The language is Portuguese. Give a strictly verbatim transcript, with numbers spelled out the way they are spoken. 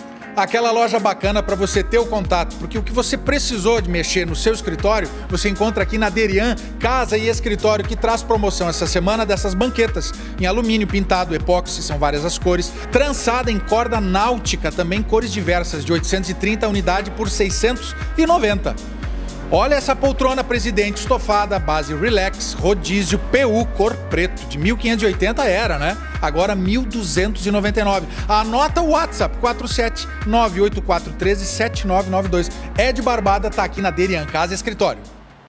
Aquela loja bacana para você ter o contato, porque o que você precisou de mexer no seu escritório, você encontra aqui na Derian Casa e Escritório, que traz promoção essa semana dessas banquetas em alumínio pintado, epóxi, são várias as cores, trançada em corda náutica, também cores diversas, de oitocentos e trinta unidade por seiscentos e noventa. Olha essa poltrona presidente estofada, base relax, rodízio, P U, cor preto, de mil quinhentos e oitenta era, né? Agora mil duzentos e noventa e nove. Anota o WhatsApp, quatro sete nove oito quatro um três sete nove nove dois. Ed Barbada tá aqui na Derian Casa e Escritório.